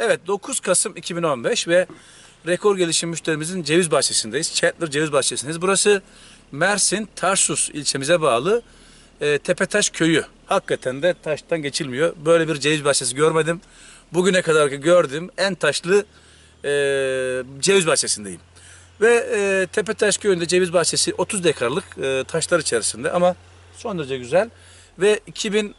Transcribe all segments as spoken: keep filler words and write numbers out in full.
Evet, dokuz Kasım iki bin on beş ve rekor gelişim müşterimizin ceviz bahçesindeyiz. Chandler Ceviz Bahçesi'ndeyiz. Burası Mersin Tarsus ilçemize bağlı e, Tepetaş Köyü. Hakikaten de taştan geçilmiyor. Böyle bir ceviz bahçesi görmedim. Bugüne kadar gördüğüm en taşlı e, ceviz bahçesindeyim. Ve e, Tepetaş Köyü'nde ceviz bahçesi otuz dekarlık e, taşlar içerisinde ama son derece güzel. Ve iki bin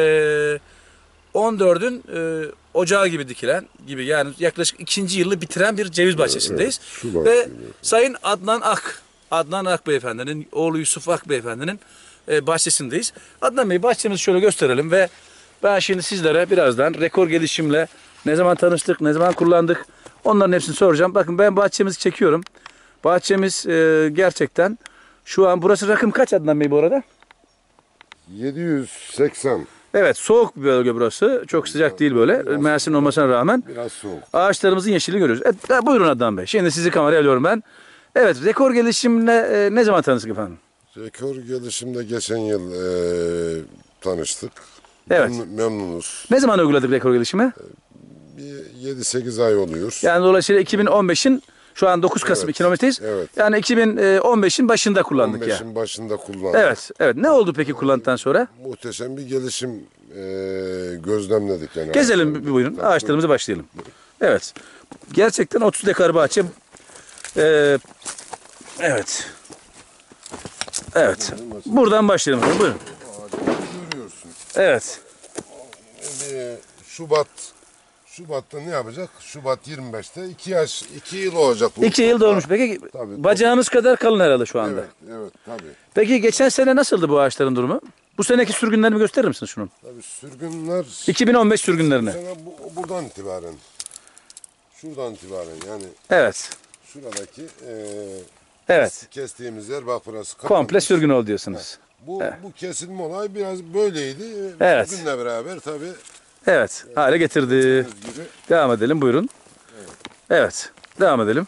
on dördün e, ocağı gibi dikilen gibi, yani yaklaşık ikinci yılı bitiren bir ceviz bahçesindeyiz. Evet, evet, ve Sayın Adnan Ak, Adnan Ak Beyefendinin, oğlu Yusuf Ak Beyefendinin e, bahçesindeyiz. Adnan Bey, bahçemizi şöyle gösterelim ve ben şimdi sizlere birazdan rekor gelişimle ne zaman tanıştık, ne zaman kullandık, onların hepsini soracağım. Bakın, ben bahçemizi çekiyorum. Bahçemiz e, gerçekten şu an, burası rakım kaç Adnan Bey bu arada? yedi yüz seksen. Evet, soğuk bir bölge burası. Çok sıcak değil böyle. Biraz, Mersin olmasına rağmen. Biraz soğuk. Ağaçlarımızın yeşilini görüyoruz. Evet, buyurun Adnan Bey. Şimdi sizi kameraya alıyorum ben. Evet, rekor gelişimle e, ne zaman tanıştık efendim? Rekor gelişimde geçen yıl e, tanıştık. Evet. Memnun- memnunuz. Ne zaman uyguladık rekor gelişimi? Bir yedi sekiz ay oluyor. Yani dolayısıyla iki bin on beşin şu an dokuz Kasım Evet, iki bin on beşteyiz. evet. Yani iki bin on beşin başında kullandık on beşin ya. başında kullandık. Evet, evet. Ne oldu peki kullandıktan sonra? Muhteşem bir gelişim e, gözlemledik yani. Gezelim bir buyurun. Ağaçlarımıza başlayalım. Evet. Gerçekten otuz dekar bahçe. Ee, evet. Evet. Buradan başlayalım. Buyurun. Ağacı görüyorsun. Evet. Bir Şubat Şubat'ta ne yapacak? Şubat yirmi beşte iki yaş, iki yıl olacak. bu. İki yıl dolmuş. Peki Tabii, bacağınız kadar kalın herhalde şu anda. Evet, evet tabii. Peki geçen sene nasıldı bu ağaçların durumu? Bu seneki sürgünlerini gösterir misin şunun? Tabii sürgünler iki bin on beş sürgünlerini. sene bu, buradan itibaren, şuradan itibaren yani Evet. şuradaki e, Evet. kestiğimiz yer, bak burası. Komple kapanmış. sürgün ol diyorsunuz. Bu, bu kesilme olay biraz böyleydi. Evet. Sürgünle beraber tabii. Evet. Hale getirdi. Gibi. Devam edelim buyurun. Evet. Devam edelim.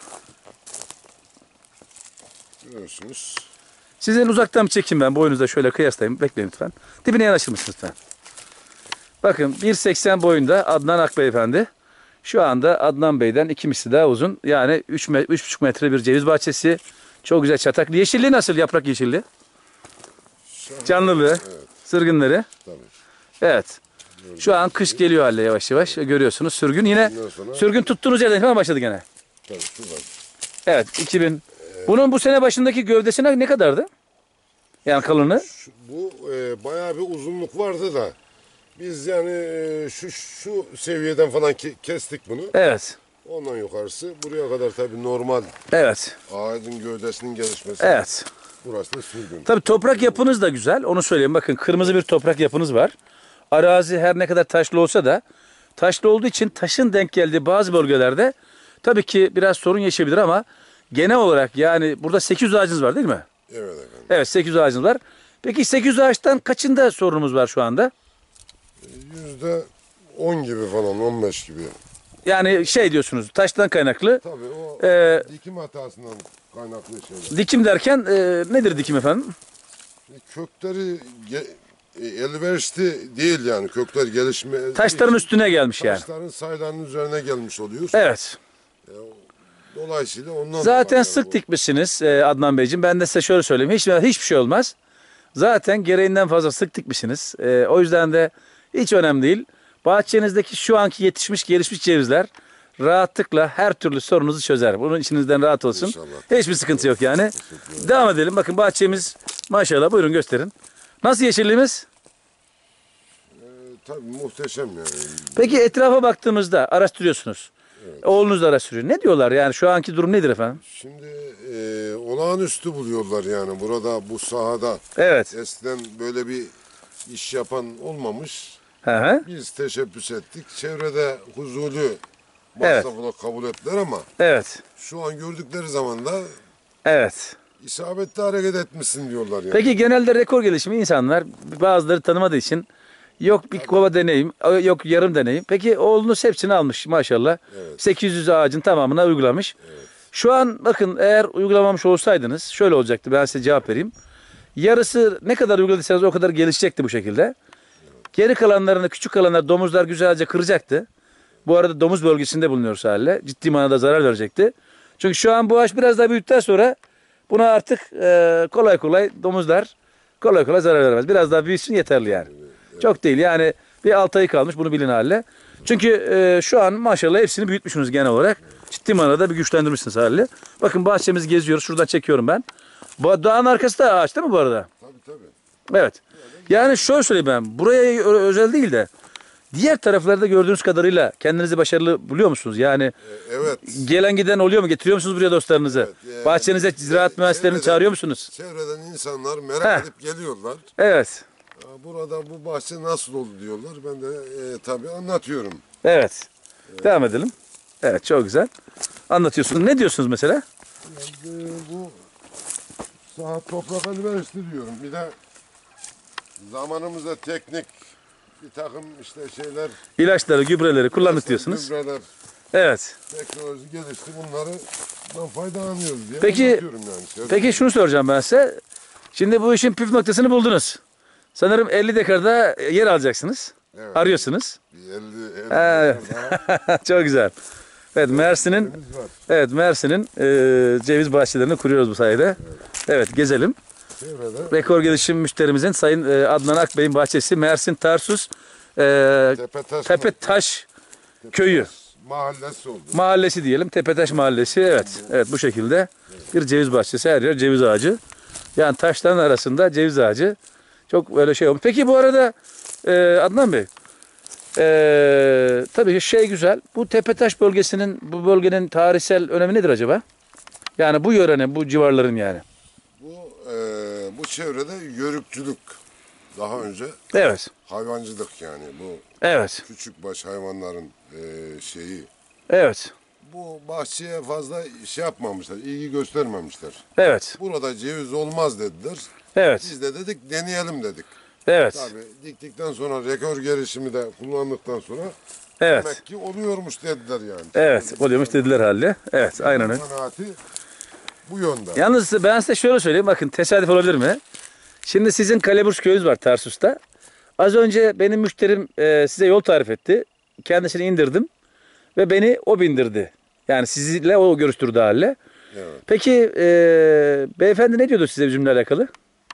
Görüyorsunuz. Sizin uzaktan bir çekeyim ben. Boyunuzda şöyle kıyaslayayım. Bekleyin lütfen. Dibine yanaşır mısınız lütfen? Bakın, bir seksen boyunda Adnan Ak Beyefendi. Şu anda Adnan Bey'den iki misli daha uzun. Yani üç buçuk metre bir ceviz bahçesi. Çok güzel çataklı. Yeşilliği nasıl? Yaprak yeşilliği. Canlılığı. Evet, Sırgınları. tabii. Evet. Şu an kış geliyor halle yavaş yavaş. Görüyorsunuz sürgün. Yine Ondan sonra- sürgün tuttuğunuz yerden hemen başladı gene. Tabii şuradan. Evet. iki bin. Bunun bu sene başındaki gövdesine ne kadardı? Yani kalınlığı. Şu, bu e, bayağı bir uzunluk vardı da biz yani e, şu şu seviyeden falan ke- kestik bunu. Evet. Ondan yukarısı buraya kadar tabii normal Evet. ağacın gövdesinin gelişmesi. Evet. Burası da sürgün. Tabii toprak yapınız da güzel. Onu söyleyeyim. Bakın, kırmızı bir toprak yapınız var. Arazi her ne kadar taşlı olsa da, taşlı olduğu için taşın denk geldiği bazı bölgelerde tabii ki biraz sorun yaşayabilir ama genel olarak, yani burada sekiz yüz ağacınız var değil mi? Evet efendim. Evet, sekiz yüz ağacınız var. Peki sekiz yüz ağaçtan kaçında sorunumuz var şu anda? Yüzde on gibi falan, on beş gibi. Yani şey diyorsunuz, taştan kaynaklı. Tabii o Ee, dikim hatasından kaynaklı şeyler. Dikim derken e, nedir dikim efendim? Kökleri ge- e, elverişli değil yani, kökler gelişme. Taşların üstüne gelmiş yani. Taşların sayılarının üzerine gelmiş oluyor. Evet. Dolayısıyla ondan Zaten dolayı sık bu. dikmişsiniz e, Adnan Beyciğim. Ben de size şöyle söyleyeyim. Hiç, hiçbir şey olmaz. Zaten gereğinden fazla sık dikmişsiniz. E, o yüzden de hiç önemli değil. Bahçenizdeki şu anki yetişmiş, gelişmiş cevizler rahatlıkla her türlü sorununuzu çözer. Bunun içinizden rahat olsun. İnşallah. Hiçbir sıkıntı yok yani. Devam edelim. Bakın bahçemiz maşallah. Buyurun gösterin. Nasıl yeşilliğimiz? Ee, tabii muhteşem yani. Peki etrafa baktığımızda araştırıyorsunuz. Oğlunuz da araştırıyor. Ne diyorlar yani, şu anki durum nedir efendim? Şimdi e, olağanüstü buluyorlar yani burada, bu sahada. Evet. Eskiden böyle bir iş yapan olmamış. Hı hı. Biz teşebbüs ettik. Çevrede huzurlu Evet. masrafla kabul ettiler ama Evet. şu an gördükleri zaman da Evet. isabetli hareket etmişsin diyorlar yani. Peki genelde rekor gelişimi insanlar, bazıları tanımadığı için yok bir kova deneyim, yok yarım deneyim. Peki oğlunuz hepsini almış maşallah. Evet. sekiz yüz ağacın tamamına uygulamış. Evet. Şu an bakın, eğer uygulamamış olsaydınız şöyle olacaktı, ben size cevap vereyim. Yarısı ne kadar uyguladıysanız o kadar gelişecekti bu şekilde. Geri kalanlarını, küçük kalanlar domuzlar güzelce kıracaktı. Bu arada domuz bölgesinde bulunuyoruz haliyle. Ciddi manada zarar verecekti. Çünkü şu an bu ağaç biraz daha büyüdükten sonra buna artık e, kolay kolay domuzlar kolay kolay zarar veremez. Biraz daha büyüsün yeterli yani. Çok değil yani bir altı ay kalmış bunu bilin haliyle. Çünkü e, şu an maşallah hepsini büyütmüşsünüz genel olarak. Ciddi manada bir güçlendirmişsiniz haliyle. Bakın bahçemizi geziyoruz. Şuradan çekiyorum ben. Bu dağın arkası da ağaç değil mi bu arada? Tabii tabii. Evet. Yani şöyle söyleyeyim ben. Buraya ö- özel değil de diğer taraflarda gördüğünüz kadarıyla kendinizi başarılı buluyor musunuz? Yani E, evet. gelen giden oluyor mu? Getiriyor musunuz buraya dostlarınızı? Evet, e, Bahçenize ziraat e, mühendislerini çevreden- çağırıyor musunuz? Çevreden insanlar merak Heh. edip geliyorlar. Evet. Ya burada bu bahçe nasıl oldu diyorlar. Ben de e, tabii anlatıyorum. Evet. Devam edelim. Evet çok güzel. Anlatıyorsunuz. Ne diyorsunuz mesela? Yani, e, bu saha toprak elverişli diyorum. Bir de zamanımızda teknik bir takım işte şeyler İlaçları, gübreleri kullandık diyorsunuz. gübreler, Evet. teknoloji gelişti. Bunları faydalanıyoruz diye Peki- anlatıyorum yani. Şöyle- Peki şunu soracağım ben size. Şimdi bu işin püf noktasını buldunuz. Sanırım elli dekarda yer alacaksınız. Evet. Arıyorsunuz. Bir elli, elli Evet. daha Çok güzel. Evet Mersin'in yerimiz var. evet Mersin'in e, ceviz bahçelerini kuruyoruz bu sayede. Evet gezelim. Çevrede Rekor gelişim müşterimizin Sayın e, Adnan Akbey'in bahçesi Mersin Tarsus e, Tepetaş, Tepetaş köyü mahallesi oldu. mahallesi diyelim. Tepetaş mahallesi. Evet. Evet bu şekilde bir ceviz bahçesi. Her yer ceviz ağacı. Yani taşların arasında ceviz ağacı. Çok böyle şey olmuş. Peki bu arada e, Adnan Bey e, tabii şey güzel. Bu Tepetaş bölgesinin bu bölgenin tarihsel önemi nedir acaba? Yani bu yörenin, bu civarların yani. Bu e, bu çevrede yörükçülük daha önce Evet. hayvancılık yani bu Evet. küçük baş hayvanların e, şeyi. Evet. Bu bahçeye fazla şey yapmamışlar, ilgi göstermemişler. Evet. Burada ceviz olmaz dediler. Evet. Biz de dedik deneyelim dedik. Evet. Tabii diktikten sonra rekor gelişimi de kullandıktan sonra Evet. demek ki oluyormuş dediler yani. Evet. Oluyormuş dediler halde. Evet. Aynen öyle. Kanaati bu yönde. Yalnız ben size şöyle söyleyeyim. Bakın tesadüf olabilir mi? Şimdi sizin Kaleburç köyünüz var Tarsus'ta. Az önce benim müşterim e, size yol tarif etti. Kendisini indirdim. Ve beni o bindirdi. Yani sizinle o görüştürdü haliyle. Evet. Peki e, beyefendi ne diyordu size bizimle alakalı?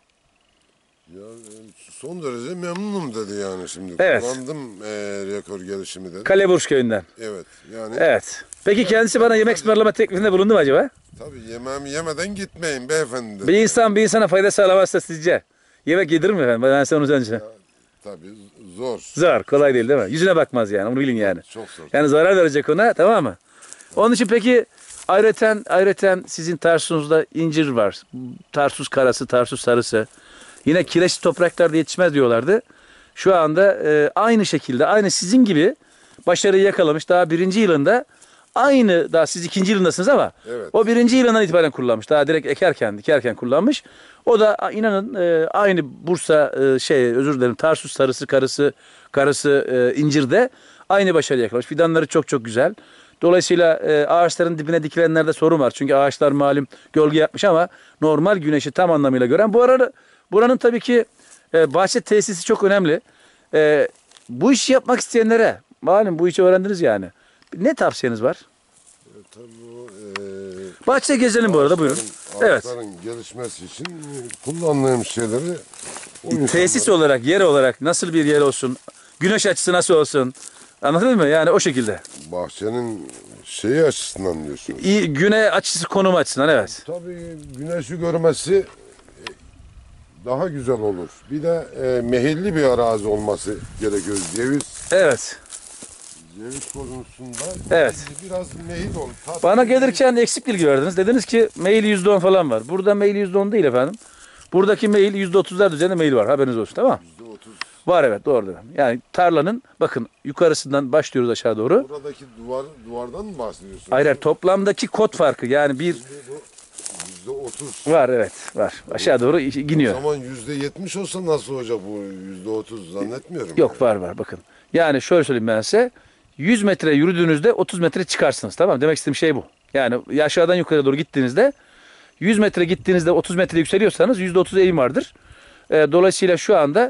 Ya, e, son derece memnunum dedi yani şimdi. Evet. Kullandım e, rekor gelişimi dedi. Kaleburç köyünden. Evet. Yani Evet. Peki kendisi bana yemek ısmarlama teklifinde bulundu mu acaba? tabii yemeğimi yemeden gitmeyin beyefendi dedi. Bir insan bir insana fayda sağlamazsa sizce yemek yedirir mi efendim? Ben size onu söyleyeceğim. Tabii zor. Zor, kolay değil değil mi? Yüzüne bakmaz yani, onu bilin yani. Çok zor. Yani zarar verecek ona, tamam mı? Onun için peki ayrıten ayrıten sizin Tarsus'ta incir var. Tarsus karası, Tarsus sarısı. Yine kireçli topraklarda yetişmez diyorlardı. Şu anda e, aynı şekilde, aynı sizin gibi başarıyı yakalamış. Daha birinci yılında aynı, daha siz ikinci yılındasınız ama Evet. o birinci yılından itibaren kullanmış. Daha direkt ekerken, dikerken kullanmış. O da inanın e, aynı Bursa e, şey özür dilerim Tarsus sarısı karısı karısı e, incirde aynı başarı yakalamış. Fidanları çok çok güzel. Dolayısıyla e, ağaçların dibine dikilenlerde sorun var. Çünkü ağaçlar malum gölge yapmış ama normal güneşi tam anlamıyla gören. Bu arada buranın tabii ki e, bahçe tesisi çok önemli. E, bu işi yapmak isteyenlere malum bu işi öğrendiniz yani. Ne tavsiyeniz var? E, tabii o e, Bahçe gezelim bu arada buyurun. ağaçların- Evet. Ağaçların gelişmesi için e, kullandığım şeyleri o Tesis insanlar- olarak, yer olarak nasıl bir yer olsun? Güneş açısı nasıl olsun? Anladın mı? Yani o şekilde. bahçenin şeyi açısından diyorsun. İyi, güne açısı, konum açısından evet. Tabii güneşi görmesi e, daha güzel olur. Bir de e, mehilli bir arazi olması gerekiyor. Ceviz Evet. ceviz konusunda Evet. biraz mehil olur. Tat- Bana gelirken eksik bilgi verdiniz. Dediniz ki mail yüzde on falan var. Burada mail yüzde on değil efendim. Buradaki mail yüzde otuzlar düzeyinde mail var. Haberiniz olsun, tamam mı? yüzde otuz. Var evet, doğru dedim. Yani tarlanın bakın yukarısından başlıyoruz aşağı doğru. Buradaki duvar duvardan mı bahsediyorsun? Hayır, hayır, toplamdaki kod farkı yani bir Şimdi bu yüzde otuz. var evet var. Aşağı doğru O iniyor. zaman yüzde yetmiş olsa nasıl olacak bu yüzde otuz zannetmiyorum. Yok var var bakın. Yani şöyle söyleyeyim ben size. yüz metre yürüdüğünüzde otuz metre çıkarsınız, tamam mı? Demek istediğim şey bu. Yani aşağıdan yukarı doğru gittiğinizde yüz metre gittiğinizde otuz metre yükseliyorsanız yüzde otuz eğim vardır. E, dolayısıyla şu anda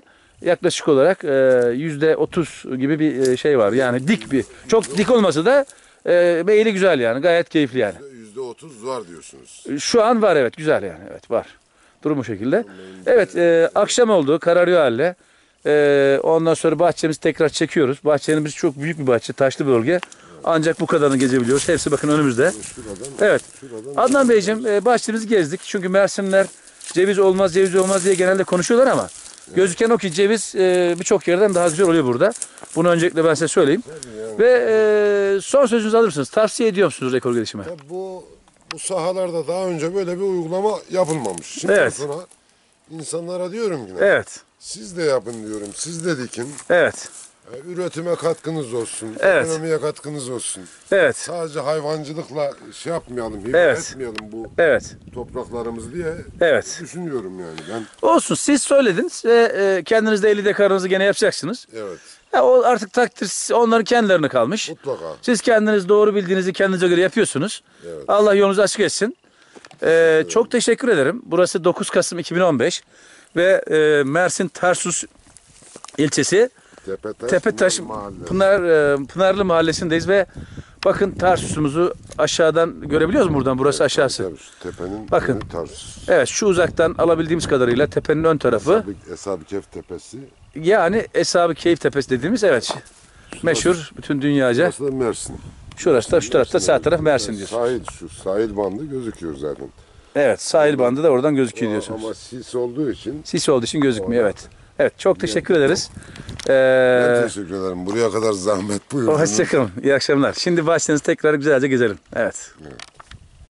yaklaşık olarak e, yüzde otuz gibi bir e, şey var. Yani dik bir. Çok dik olmasa da e, meyili güzel yani. Gayet keyifli yani. yüzde otuz var diyorsunuz. Şu an var, evet, güzel yani. Evet, var. Durum bu şekilde. Evet, e, akşam oldu. Kararıyor halde. E, ondan sonra bahçemizi tekrar çekiyoruz. Bahçemiz çok büyük bir bahçe. Taşlı bir bölge. Ancak bu kadarını gezebiliyoruz. Hepsi bakın önümüzde. Şuradan, Evet. şuradan Adnan Beyciğim, e, bahçemizi gezdik. Çünkü Mersinler ceviz olmaz, ceviz olmaz diye genelde konuşuyorlar ama gözüken o ki ceviz e, birçok yerden daha güzel oluyor burada. Bunu öncelikle ben size söyleyeyim. yani. Ve e, son sözünüzü alır mısınız? Tavsiye ediyor musunuz rekor gelişime? Tabii bu bu sahalarda daha önce böyle bir uygulama yapılmamış. Şimdi Evet. sonra insanlara diyorum ki Evet. siz de yapın diyorum. Siz de dikin. Evet. E, Üretime katkınız olsun. Evet. Ekonomiye katkınız olsun. Evet. Sadece hayvancılıkla şey yapmayalım, hibe Evet. etmeyelim bu Evet. topraklarımız diye Evet. düşünüyorum yani. Ben Olsun, siz söylediniz ve e, kendiniz de elli dekarınızı gene yapacaksınız. evet, Ya, o artık takdir onların kendilerine kalmış. mutlaka. Siz kendiniz doğru bildiğinizi kendinize göre yapıyorsunuz. Evet. Allah yolunuzu açık etsin. Ee, çok teşekkür ederim. Burası dokuz Kasım iki bin on beş ve e, Mersin Tarsus ilçesi Tepetaş, Tepetaş Mahalle. Pınar e, Pınarlı mahallesindeyiz ve bakın Tarsus'umuzu aşağıdan görebiliyoruz mu buradan? Burası aşağısı. Tabii, şu tepenin Bakın. önü Tarsus. Evet, şu uzaktan alabildiğimiz kadarıyla tepenin ön tarafı. Eshab-ı- Eshab-ı Kehf tepesi. Yani Eshab-ı Keyif Tepesi dediğimiz, evet. Meşhur bütün dünyaca. Burası da Mersin. Şurası da şu tarafta, sağ taraf Mersin Yani diyorsun. Sahil, şu sahil bandı gözüküyor zaten. Evet, sahil bandı da oradan gözüküyor diyorsunuz. Ama sis olduğu için Sis olduğu için gözükmüyor, Orada. evet. Evet, çok teşekkür ederiz. ben Ee, teşekkür ederim. Buraya kadar zahmet buyurdunuz. hoşçakalın, iyi akşamlar. Şimdi bahçenizi tekrar güzelce gezelim. Evet. Evet.